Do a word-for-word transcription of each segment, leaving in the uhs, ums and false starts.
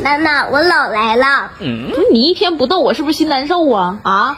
妈妈，我姥来了。 嗯，你一天不逗我，是不是心难受啊？啊？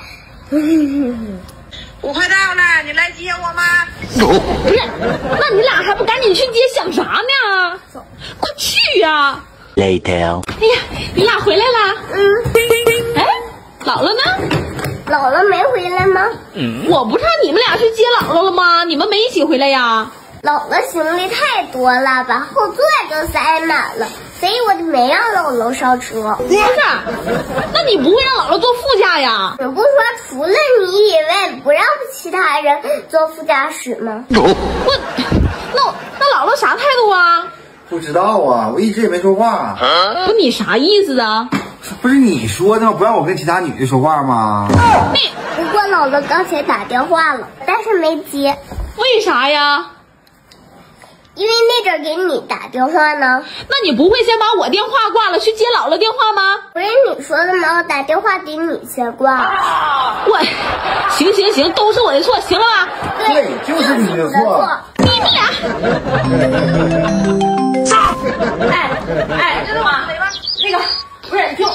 我快到了，你来接我吗？ 不是，那你俩还不赶紧去接，想啥呢？快去呀、啊、 ！Later。 哎呀，你俩回来了。 嗯。 哎，姥姥呢？ 姥姥没回来吗？ 嗯，我不是让你们俩去接姥姥了吗？你们没一起回来呀？ 姥姥行李太多了，把后座都塞满了，所以我就没让姥姥上车。 不是，那你不会让姥姥坐副驾呀？ 你不说除了你以外不让其他人坐副驾驶吗？ 我，那那姥姥啥态度啊？ 不知道啊，我一直也没说话。 不，你啥意思啊？ 不是你说的吗？不让我跟其他女的说话吗？ 你不过姥姥刚才打电话了，但是没接。 为啥呀？ 因为那阵给你打电话呢。 那你不会先把我电话挂了，去接姥姥电话吗？ 不是你说的吗？我打电话给你先挂。 我，行行行，都是我的错，行了吧？ 对， 就是你的错。 你们俩。哎哎，知道吗？那个不是你听我。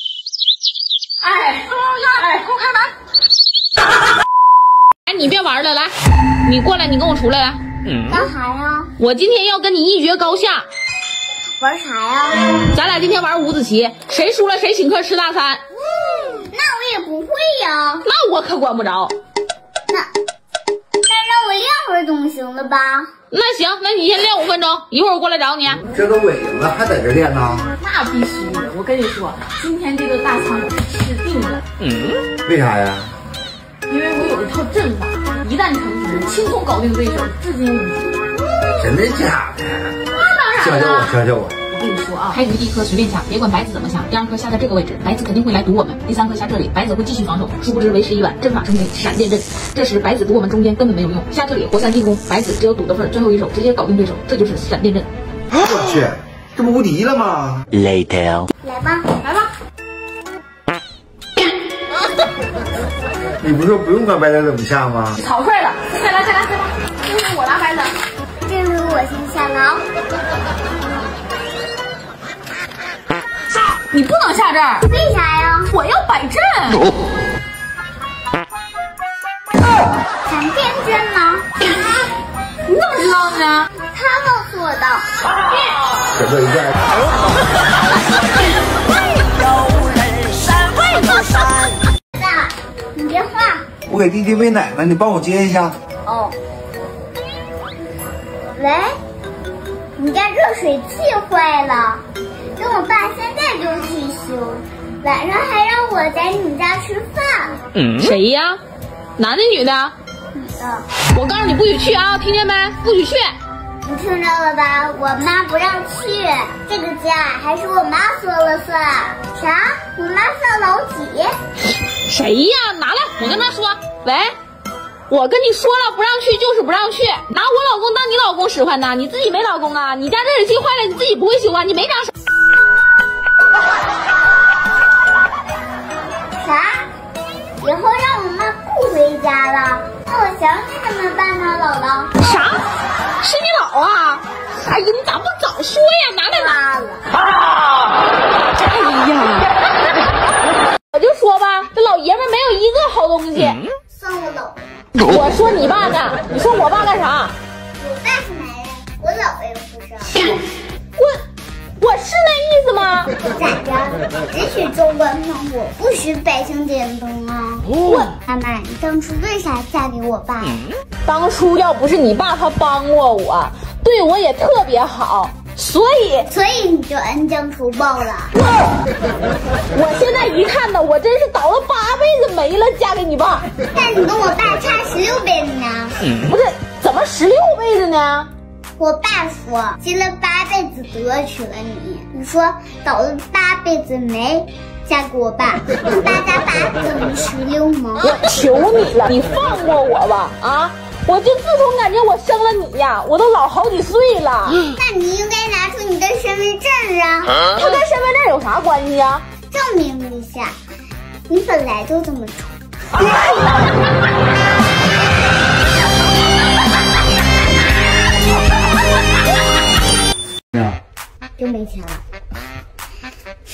哎，哎，给我开门！哎，你别玩了，来，你过来，你跟我出来来。 嗯，干啥呀？ 我今天要跟你一决高下。 玩啥呀？ 咱俩今天玩五子棋，谁输了谁请客吃大餐。 嗯，那我也不会呀。 那我可管不着。 那那让我练会儿总行了吧？ 那行，那你先练五分钟，一会儿我过来找你。 这都尾了，还在这练呢？ 那必须的，我跟你说，今天这顿大餐我是吃定了。 嗯，为啥呀？ 因为我有一套阵法，一旦成型，轻松搞定对手，至今无敌。 真的假的？ 那当然了。 教教我，教教我。 我跟你说啊， 开局第一颗随便下，别管白子怎么下，第二颗下在这个位置，白子肯定会来堵我们。第三颗下这里，白子会继续防守，殊不知为时已晚，阵法成功，闪电阵。这时白子堵我们中间根本没有用，下这里活塞进攻，白子只有堵的份，最后一手直接搞定对手，这就是闪电阵。 我去，这不无敌了吗 ？Later。 来吧， 来吧。 你不是说不用管白子怎么下吗？ 草率了，再来再来再来，这回我拿白子。 这回我先下了啊。 你不能下这儿， 为啥呀？ 我要摆阵。 闪电阵呢？ 你怎么知道的呢？ 他告诉我的。 整个一下。 爸，你电话。 我给弟弟喂奶呢，你帮我接一下。 哦。喂，你家热水器坏了，跟我爸现在就去修，晚上还让我在你家吃饭。 嗯，谁呀？男的女的？ 女的。 我告诉你不许去啊，听见没？不许去！ 你听着了吧？我妈不让去，这个家还是我妈说了算。啥？你妈算老几？ 谁呀？拿来，我跟他说。喂，我跟你说了，不让去就是不让去，拿我老公当你老公使唤呢？你自己没老公啊？你家热水器坏了，你自己不会修啊？你没长手。 啥？以后让我妈不回家了？那我想你怎么办呢，姥姥？ 啥？是你姥啊？哎呀，你咋不早说呀？拿来拿了。 哎呀，我就说吧，这老爷们没有一个好东西。 嗯、算我姥。 我说你爸呢？你说我爸干啥？ 我爸是男人，我姥姥又不是。 我我是那意思吗？ 咋着？只许州官放火，不许百姓点灯啊！ 我妈妈，你当初为啥嫁给我爸？ 当初要不是你爸他帮过我，对我也特别好，所以所以你就恩将仇报了。 我现在一看呢，我真是倒了八辈子霉了，嫁给你爸。 但你跟我爸差十六辈子呢。 不是，怎么十六辈子呢？ 我爸说结了八辈子得娶了你，你说倒了八辈子霉，嫁给我爸，那八加八等于十六吗？ 我求你了，你放过我吧！啊，我就自从感觉我生了你呀，我都老好几岁了。 那你应该拿出你的身份证啊！ 它跟身份证有啥关系啊？ 证明一下，你本来就这么丑。就没钱了。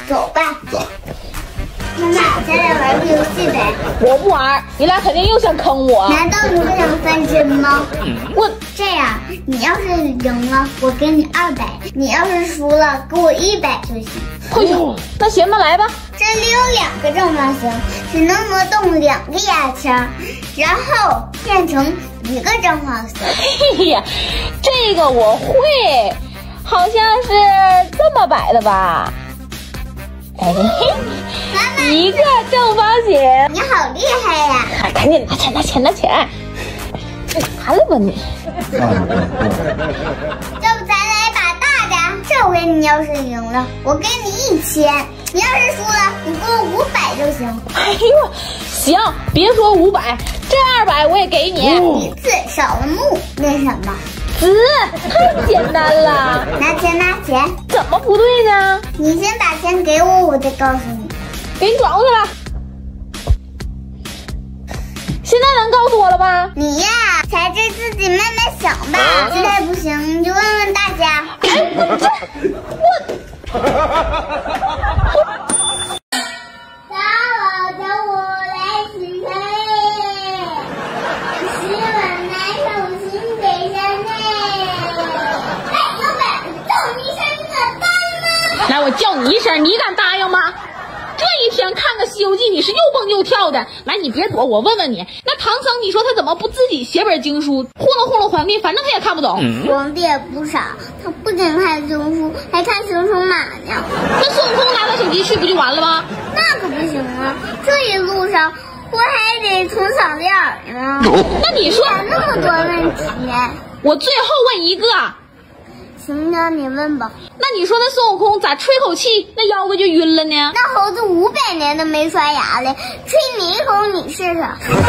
走吧。 走。 妈妈，咱俩玩个游戏呗。 我不玩，你俩肯定又想坑我。 难道你不想翻身吗？ 我这样，你要是赢了，我给你二百；你要是输了，给我一百就行。 哎呦，那行吧，来吧。 这里有两个正方形，只能挪动两个牙签，然后变成一个正方形。 嘿呀，这个我会，好像是这么摆的吧？哎嘿， 妈妈， 一个正方形。 你好厉害呀！ 啊，赶紧拿钱，拿钱，拿钱！拿了吧你。 要不咱来把大的？这回你要是赢了，我给你一千；你要是输了，你给我五百就行。 哎呦，行，别说五百，这二百我也给你。 一次少了木，那什么？ 子，太简单了。 拿钱拿钱， 怎么不对呢？ 你先把钱给我，我再告诉你。 给你转过去了。现在能告诉我了吧？ 你呀，才智自己慢慢想吧。实在不行，你就问问大家。 哎，我这我。 小宝叫我来洗菜，洗碗拿手心给山内。哎，老板，叫你一声，你敢答应吗？ 来，我叫你一声，你敢答应吗？这一天看个《西游记》，你是又蹦又跳的。来，你别躲，我问问你，那唐僧，你说他怎么不自己写本经书，糊弄糊弄皇帝？反正他也看不懂。 皇帝也不傻，他不仅看经书，还看熊出马呢。 那孙悟空拿他手机去不就完了吗？ 那可不行啊！这一路上我还得从嗓子眼儿呢。 那你说那么多问题， 我最后问一个。 行的，你问吧。 那你说那孙悟空咋吹口气，那腰子就晕了呢？ 那猴子五百年都没刷牙嘞，吹你一口你试试。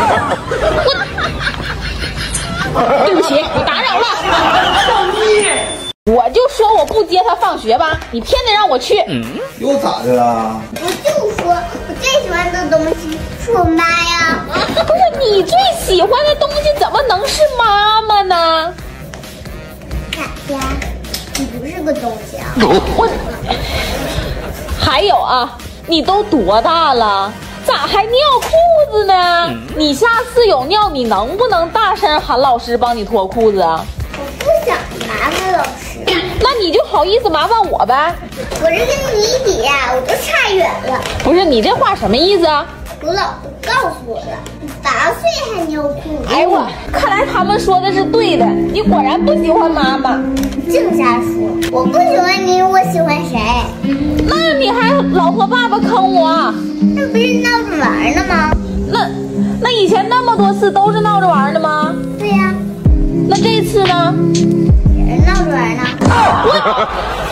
对不起，我打扰了。我就说我不接他放学吧，你偏得让我去。 又咋的了？ 我就说我最喜欢的东西是我妈呀。 不是你最喜欢的东西怎么能是妈妈呢？ 卡佳，你不是个东西啊！ 我还有啊，你都多大了，咋还尿裤子呢？你下次有尿，你能不能大声喊老师帮你脱裤子啊？ 我不想麻烦老师。 那你就好意思麻烦我呗？ 我这跟你比呀，我都差远了。 不是你这话什么意思啊？ 我老师告诉我了，八岁还尿裤子。 哎呦我，看来他们说的是对的，你果然不喜欢妈妈。 净瞎说，我不喜欢你，我喜欢谁？ 那你还老和爸爸坑我？ 那不是闹着玩呢吗？ 那那以前那么多次都是闹着玩的吗？ 对呀、啊， 那这次呢？ 也是闹着玩呢。 我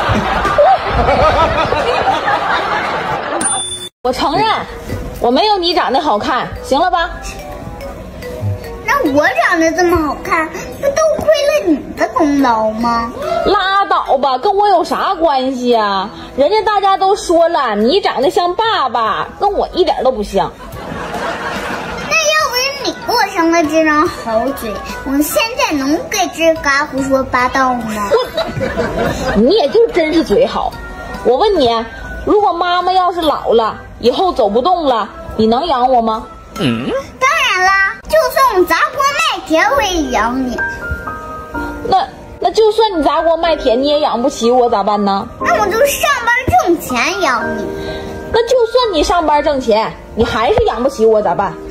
我承认，我没有你长得好看，行了吧？ 那我长得这么好看，不都亏了你的功劳吗？ 拉倒吧，跟我有啥关系啊？人家大家都说了，你长得像爸爸，跟我一点都不像。 那要不是你给我生了这张好嘴，我现在能跟吱嘎胡说八道吗？ 你也就真是嘴好。我问你，如果妈妈要是老了，以后走不动了，你能养我吗？ 嗯，当然啦，就算我砸锅卖铁，我也养你。 那那就算你砸锅卖铁，你也养不起我，咋办呢？ 那我就上班挣钱养你。 那就算你上班挣钱，你还是养不起我，咋办？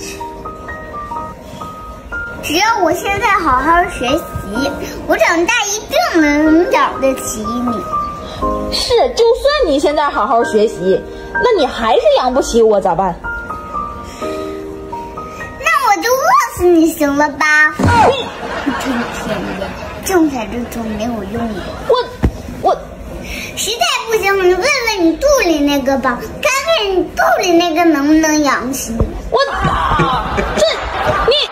只要我现在好好学习，我长大一定能养得起你。 是，就算你现在好好学习，那你还是养不起我，咋办？ 那我就饿死你行了吧？一天天的，挣钱这种没有用的。 我我实在不行，你问问你肚里那个吧，看看你肚里那个能不能养起你。 我这你。